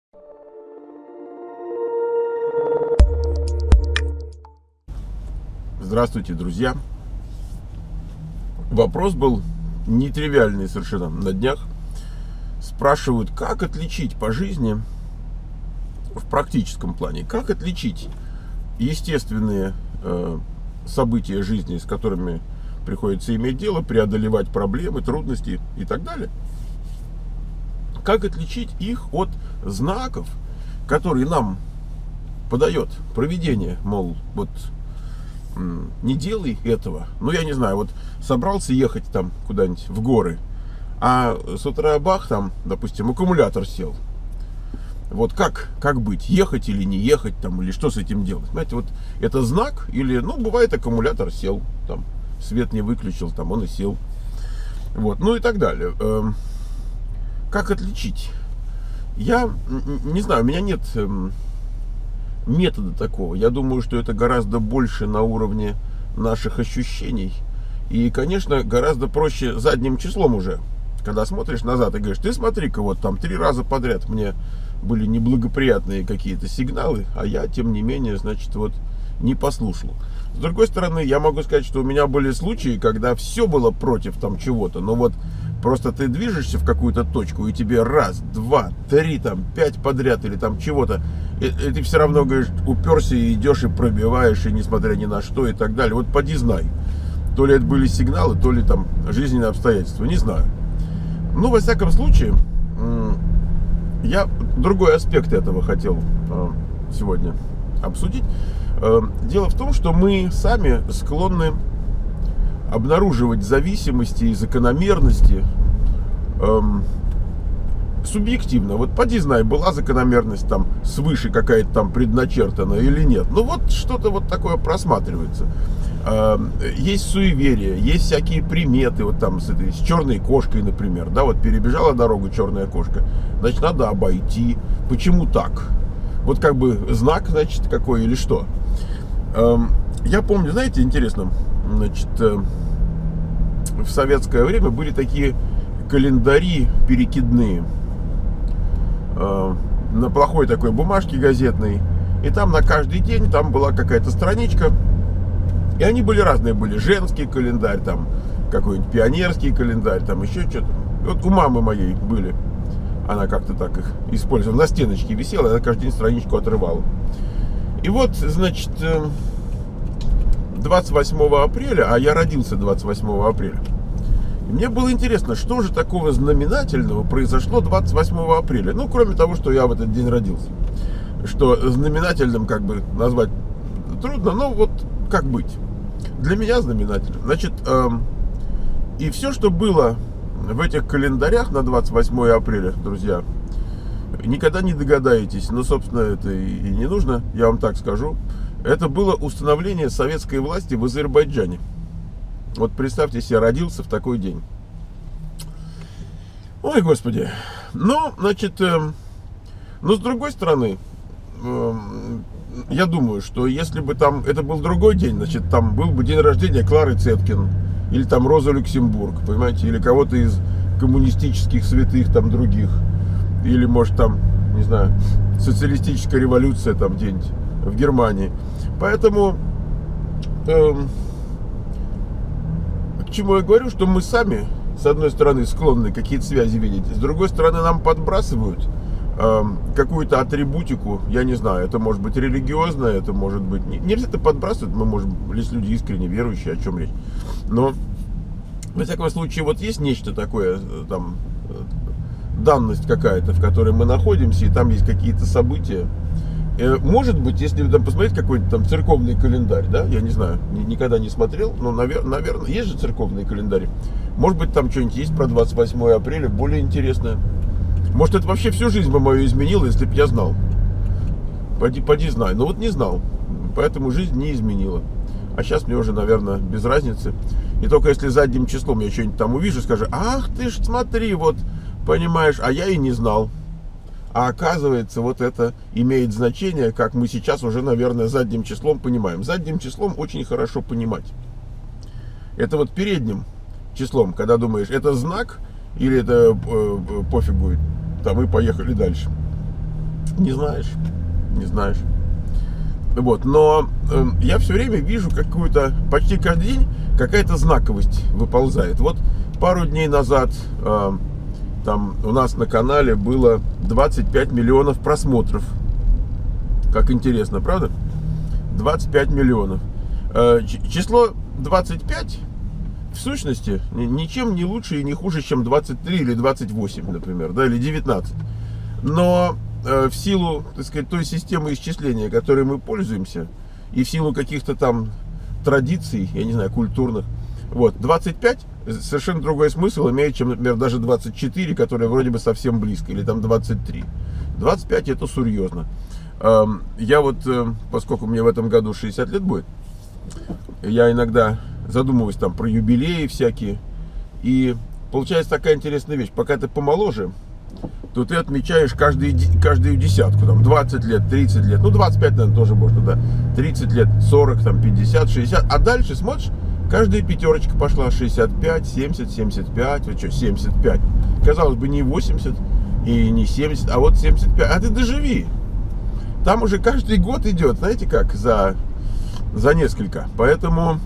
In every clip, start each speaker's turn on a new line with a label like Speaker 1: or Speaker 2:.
Speaker 1: Здравствуйте, друзья. Вопрос был нетривиальный совершенно на днях. Спрашивают, как отличить по жизни в практическом плане, как отличить естественные события жизни, с которыми приходится иметь дело, преодолевать проблемы, трудности и так далее. Как отличить их от знаков, которые нам подает провидение, мол, вот не делай этого. Ну, я не знаю, вот собрался ехать там куда-нибудь в горы, а с утра бах, там, допустим, аккумулятор сел. Вот как быть? Ехать или не ехать, там, или что с этим делать? Знаете, вот это знак, или, ну, бывает, аккумулятор сел, там, свет не выключил, там, он и сел. Вот, ну и так далее. Как отличить? Я не знаю, у меня нет метода такого. Я думаю, что это гораздо больше на уровне наших ощущений. И, конечно, гораздо проще задним числом уже. Когда смотришь назад и говоришь, ты смотри-ка, вот там 3 раза подряд мне были неблагоприятные какие-то сигналы, а я, тем не менее, значит, вот не послушал. С другой стороны, я могу сказать, что у меня были случаи, когда все было против там чего-то, но вот просто ты движешься в какую-то точку, и тебе раз, 2, 3, там, 5 подряд или там чего-то, и ты все равно, говоришь, уперся и идешь, и пробиваешь, и несмотря ни на что, и так далее. Вот поди знай. То ли это были сигналы, то ли там жизненные обстоятельства, не знаю. Ну, во всяком случае, я другой аспект этого хотел сегодня обсудить. Дело в том, что мы сами склонны обнаруживать зависимости и закономерности субъективно. Вот поди знай, была закономерность там свыше какая-то там предначертана или нет. Ну вот что-то вот такое просматривается. Есть суеверия, есть всякие приметы, вот там с черной кошкой, например, да, вот перебежала дорогу черная кошка, значит, надо обойти. Почему так? Вот как бы знак, значит, какой или что? Я помню, знаете, интересно, значит, в советское время были такие календари перекидные на плохой такой бумажке газетной, и там на каждый день там была какая-то страничка, и они были разные, были женский календарь, там какой-нибудь пионерский календарь, там еще что-то. Вот у мамы моей были, она как-то так их использовала, на стеночке висела, она каждый день страничку отрывала. И вот, значит, 28 апреля, а я родился 28 апреля, и мне было интересно, что же такого знаменательного произошло 28 апреля. Ну, кроме того, что я в этот день родился. Что знаменательным как бы назвать трудно, но вот как быть. Для меня знаменательным. Значит, и все, что было в этих календарях на 28 апреля, друзья, никогда не догадаетесь, но, собственно, это и не нужно, я вам так скажу. Это было установление советской власти в Азербайджане. Вот представьте себе, родился в такой день. Ой, Господи. Ну, значит, но с другой стороны, я думаю, что если бы там это был другой день, значит, там был бы день рождения Клары Цеткин, или там Роза Люксембург, понимаете, или кого-то из коммунистических святых там других, или, может, там, не знаю, социалистическая революция там где-нибудь в Германии. Поэтому к чему я говорю, что мы сами, с одной стороны, склонны какие-то связи видеть, с другой стороны, нам подбрасывают какую-то атрибутику, я не знаю, это может быть религиозное, это может быть... Нельзя это подбрасывать, мы можем, если люди искренне верующие, о чем речь. Но, во всяком случае, вот есть нечто такое, там, данность какая-то, в которой мы находимся, и там есть какие-то события. Может быть, если там посмотреть какой-то там церковный календарь, да, я не знаю, никогда не смотрел, но, наверное, есть же церковный календарь. Может быть, там что-нибудь есть про 28 апреля, более интересное. Может, это вообще всю жизнь бы мою изменило, если бы я знал. Поди знай. Но вот не знал. Поэтому жизнь не изменила. А сейчас мне уже, наверное, без разницы. И только если задним числом я что-нибудь там увижу, скажу, ах ты ж смотри, вот, понимаешь, а я и не знал. А оказывается, вот это имеет значение, как мы сейчас уже, наверное, задним числом понимаем. Задним числом очень хорошо понимать. Это вот передним числом, когда думаешь, это знак или это пофигу, там и поехали дальше. Не знаешь, не знаешь. Вот, но я все время вижу какую-то, почти каждый день какая-то знаковость выползает. Вот пару дней назад там у нас на канале было 25 миллионов просмотров. Как интересно, правда? 25 миллионов. Число 25 в сущности ничем не лучше и не хуже, чем 23 или 28, например, да, или 19. Но в силу, так сказать, той системы исчисления, которой мы пользуемся, и в силу каких-то там традиций, я не знаю, культурных, вот, 25 совершенно другой смысл имеет, чем, например, даже 24, которое вроде бы совсем близко, или там 23. 25 это серьезно. Я вот, поскольку мне в этом году 60 лет будет, я иногда задумываюсь там про юбилеи всякие, и получается такая интересная вещь. Пока ты помоложе, то ты отмечаешь каждую десятку, там 20 лет, 30 лет, ну 25, наверное, тоже можно, да, 30 лет, 40, там 50, 60, а дальше смотришь, каждая пятерочка пошла, 65, 70, 75, вот что, 75, казалось бы, не 80 и не 70, а вот 75, а ты доживи, там уже каждый год идет, знаете как, за несколько, поэтому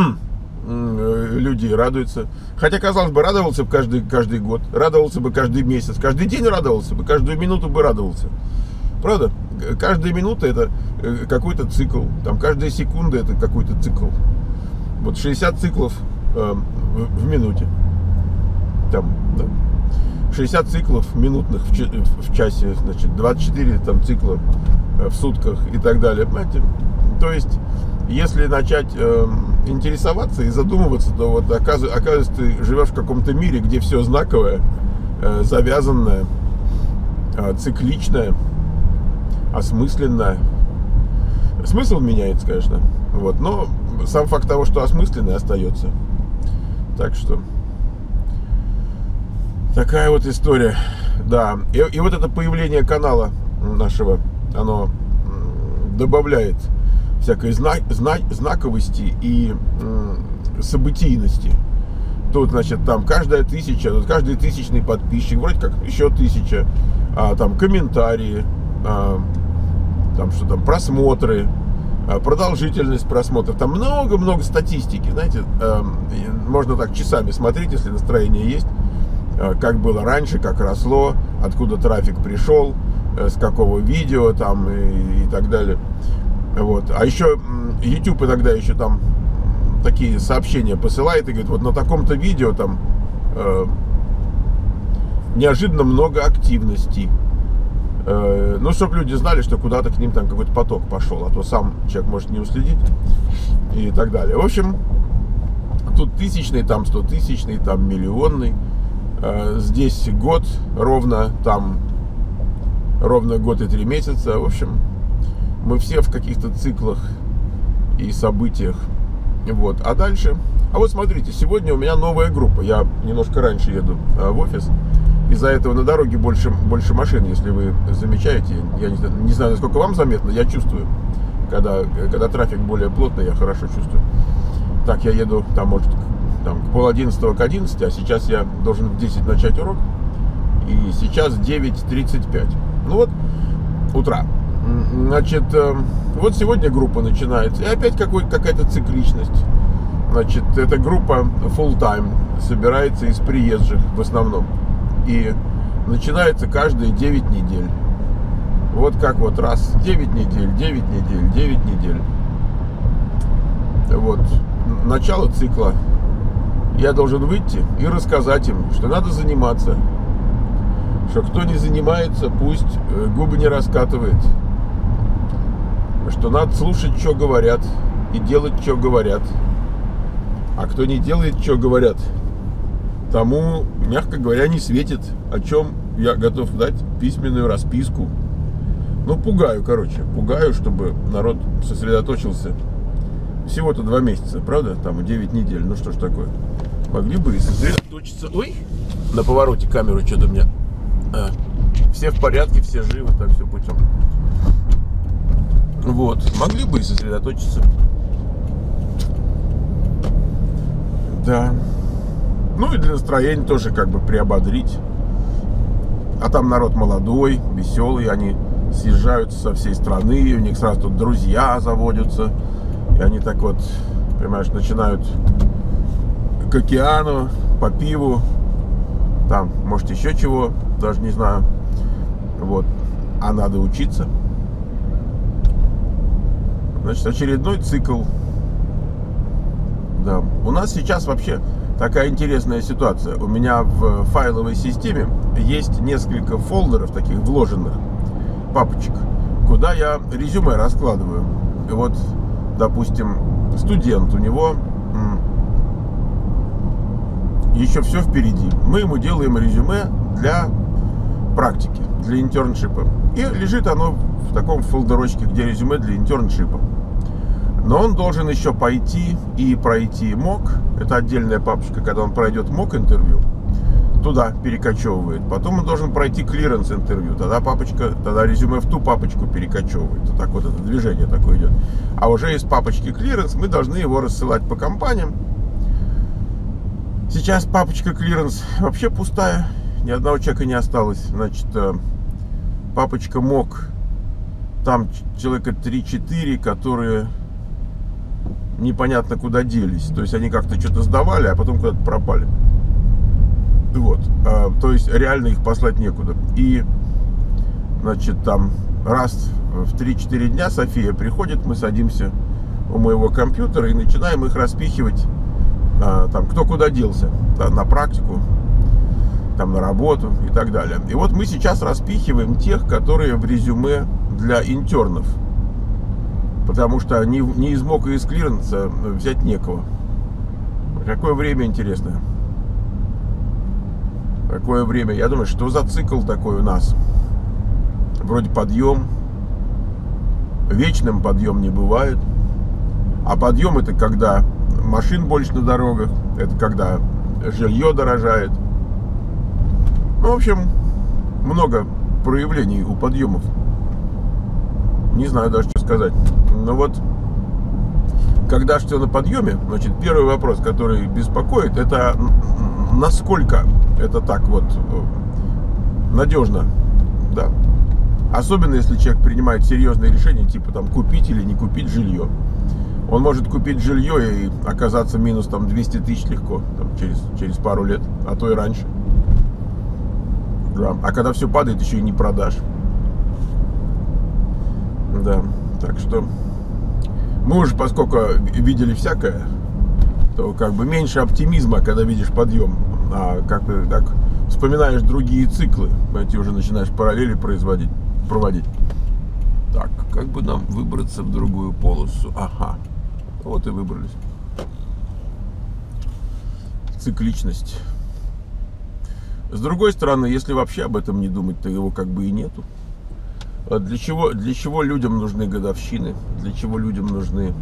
Speaker 1: люди радуются. Хотя, казалось бы, радовался бы каждый год, радовался бы каждый месяц, каждый день радовался бы, каждую минуту бы радовался. Правда? Каждая минута это какой-то цикл, там каждая секунда это какой-то цикл. Вот 60 циклов в минуте. Там, да. 60 циклов минутных в часе, значит, 24 там цикла в сутках и так далее. Понимаете? То есть, если начать интересоваться и задумываться, то вот оказывается, ты живешь в каком-то мире, где все знаковое, завязанное, цикличное, осмысленное. Смысл меняется, конечно, вот, но сам факт того, что осмысленное, остается. Так что такая вот история. Да, и вот это появление канала нашего, оно добавляет всякой знаковости и событийности. Тут, значит, там каждая тысяча, тут каждый тысячный подписчик, вроде как еще 1000, там комментарии, там что там, просмотры, продолжительность просмотров, там много-много статистики, знаете, можно так часами смотреть, если настроение есть, как было раньше, как росло, откуда трафик пришел, с какого видео там и так далее. Вот. А еще YouTube иногда еще там такие сообщения посылает и говорит, вот на таком-то видео там неожиданно много активности. Ну, чтобы люди знали, что куда-то к ним там какой-то поток пошел, а то сам человек может не уследить и так далее. В общем, тут тысячный, там 100-тысячный, там миллионный. Здесь год ровно, там ровно год и 3 месяца. В общем, мы все в каких-то циклах и событиях. Вот. А дальше... А вот смотрите, сегодня у меня новая группа. Я немножко раньше еду в офис. Из-за этого на дороге больше машин, если вы замечаете. Я не знаю, насколько вам заметно, я чувствую. Когда трафик более плотный, я хорошо чувствую. Так, я еду там, может, там, к 10:30, к 11, а сейчас я должен в 10 начать урок. И сейчас 9:35. Ну вот, утра. Значит, вот сегодня группа начинается. И опять какая-то цикличность. Значит, эта группа full-time собирается из приезжих в основном. И начинается каждые 9 недель. Вот как вот раз, 9 недель, 9 недель, 9 недель. Вот, начало цикла. Я должен выйти и рассказать им, что надо заниматься. Что кто не занимается, пусть губы не раскатывает. Что надо слушать, что говорят, и делать, что говорят. А кто не делает, что говорят, тому, мягко говоря, не светит, о чем я готов дать письменную расписку. Ну, пугаю, пугаю, чтобы народ сосредоточился. Всего-то 2 месяца, правда? Там 9 недель, ну что ж такое. Могли бы и сосредоточиться. Ой, на повороте камеру что-то у меня. Все в порядке, все живы, так все путем. Вот, могли бы и сосредоточиться. Да. Ну и для настроения тоже как бы приободрить. А там народ молодой, веселый, они съезжаются со всей страны, и у них сразу тут друзья заводятся, и они так вот, понимаешь, начинают к океану, по пиву, там, может, еще чего, даже не знаю, вот, а надо учиться. Значит, очередной цикл. Да. У нас сейчас вообще такая интересная ситуация. У меня в файловой системе есть несколько фолдеров, таких вложенных папочек, куда я резюме раскладываю. И вот, допустим, студент, у него еще все впереди. Мы ему делаем резюме для практики, для интерншипа. И лежит оно в таком фолдерочке, где резюме для интерншипа. Но он должен еще пойти и пройти МОК. Это отдельная папочка, когда он пройдет МОК интервью, туда перекочевывает. Потом он должен пройти клиренс интервью. Тогда резюме в ту папочку перекочевывает. Вот так вот это движение такое идет. А уже из папочки клиренс мы должны его рассылать по компаниям. Сейчас папочка клиренс вообще пустая. Ни одного человека не осталось. Значит, папочка МОК. Там человека 3-4, которые непонятно куда делись. То есть они как-то что-то сдавали, а потом куда-то пропали. Вот. То есть реально их послать некуда. И, значит, там раз в 3-4 дня София приходит, мы садимся у моего компьютера и начинаем их распихивать, там, кто куда делся, да, на практику, там, на работу и так далее. И вот мы сейчас распихиваем тех, которые в резюме для интернов. Потому что ни из МОКа и из клиренса взять некого. Какое время интересное. Какое время. Я думаю, что за цикл такой у нас? Вроде подъем. Вечным подъем не бывает. А подъем — это когда машин больше на дорогах. Это когда жилье дорожает. Ну, в общем, много проявлений у подъемов. Не знаю даже, что сказать. Но вот, когда все на подъеме, значит, первый вопрос, который беспокоит, это насколько это так вот надежно, да. Особенно, если человек принимает серьезные решения, типа там купить или не купить жилье. Он может купить жилье и оказаться минус там 200 тысяч легко, там, через пару лет, а то и раньше. Да. А когда все падает, еще и не продашь. Да, так что мы уже, поскольку видели всякое, то как бы меньше оптимизма, когда видишь подъем, а как бы так вспоминаешь другие циклы, эти уже начинаешь параллели проводить. Так, как бы нам выбраться в другую полосу? Ага, вот и выбрались. Цикличность. С другой стороны, если вообще об этом не думать, то его как бы и нету. Для чего людям нужны годовщины? Для чего людям нужны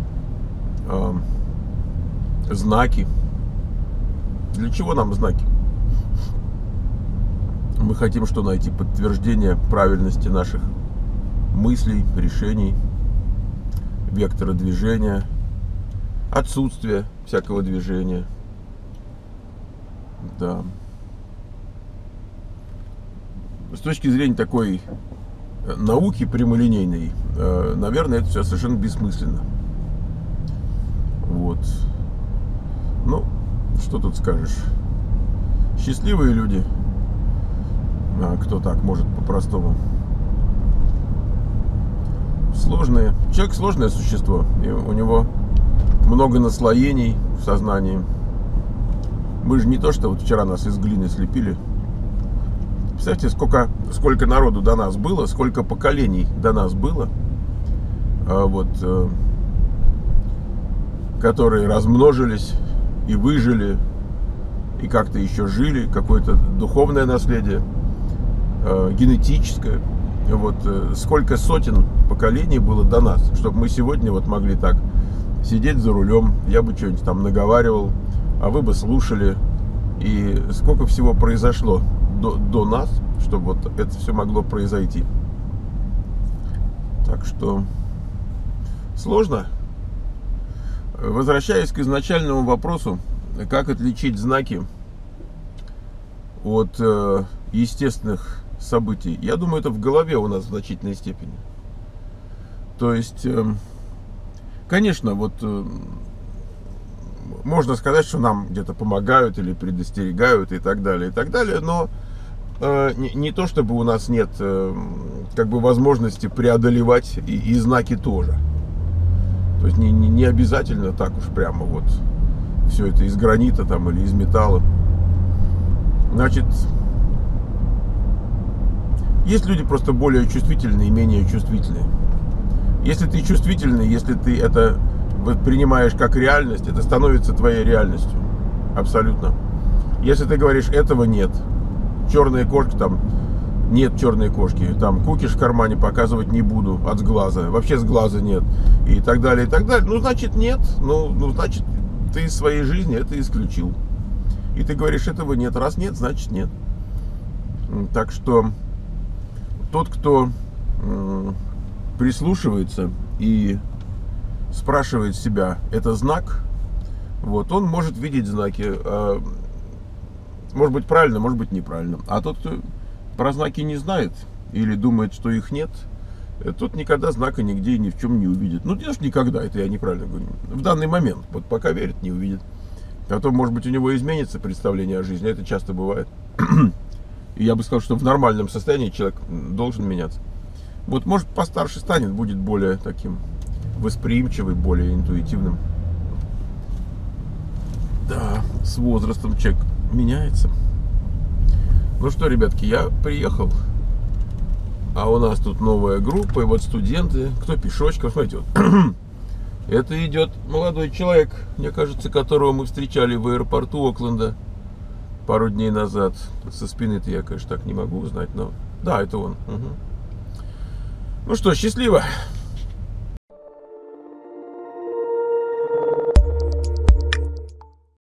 Speaker 1: знаки? Для чего нам знаки? Мы хотим что найти? Подтверждение правильности наших мыслей, решений, вектора движения, отсутствие всякого движения. Да. С точки зрения такой науки прямолинейной, наверное, это все совершенно бессмысленно. Вот. Ну, что тут скажешь? Счастливые люди, кто так может по-простому. Сложные. Человек сложное существо, и у него много наслоений в сознании. Мы же не то, что вот вчера нас из глины слепили. Представьте, сколько народу до нас было, сколько поколений до нас было, вот, которые размножились и выжили, и как-то еще жили, какое-то духовное наследие, генетическое. Вот, сколько сотен поколений было до нас, чтобы мы сегодня вот могли так сидеть за рулем, я бы что-нибудь там наговаривал, а вы бы слушали, и сколько всего произошло до нас, чтобы вот это все могло произойти. Так что сложно. Возвращаясь к изначальному вопросу, как отличить знаки от естественных событий, я думаю, это в голове у нас в значительной степени. То есть, конечно, вот можно сказать, что нам где-то помогают или предостерегают и так далее, но не то, чтобы у нас нет как бы возможности преодолевать и знаки тоже. То есть не обязательно так уж прямо вот все это из гранита там или из металла. Значит, есть люди просто более чувствительные и менее чувствительные. Если ты чувствительный, если ты это воспринимаешь как реальность, это становится твоей реальностью. Абсолютно. Если ты говоришь, этого нет, черные кошки там, нет черной кошки, там кукиш в кармане показывать не буду от сглаза, вообще сглаза нет, и так далее, ну, значит, нет, ну, значит, ты из своей жизни это исключил. И ты говоришь, этого нет, раз нет, значит нет. Так что тот, кто прислушивается и спрашивает себя, это знак, вот, он может видеть знаки, может быть правильно, может быть неправильно. А тот, кто про знаки не знает или думает, что их нет, тот никогда знака нигде и ни в чем не увидит. Ну, не никогда, это я неправильно говорю. В данный момент, вот пока верит, не увидит. Потом, может быть, у него изменится представление о жизни, это часто бывает. И я бы сказал, что в нормальном состоянии человек должен меняться. Вот, может, постарше станет, будет более таким восприимчивым, более интуитивным. Да, с возрастом человек меняется. Ну что, ребятки, я приехал. А у нас тут новая группа, и вот студенты, кто пешочком, смотрите, вот. Это идет молодой человек, мне кажется, которого мы встречали в аэропорту Окленда пару дней назад. Со спины-то я, конечно, так не могу узнать, но да, это он. Угу. Ну что, счастливо!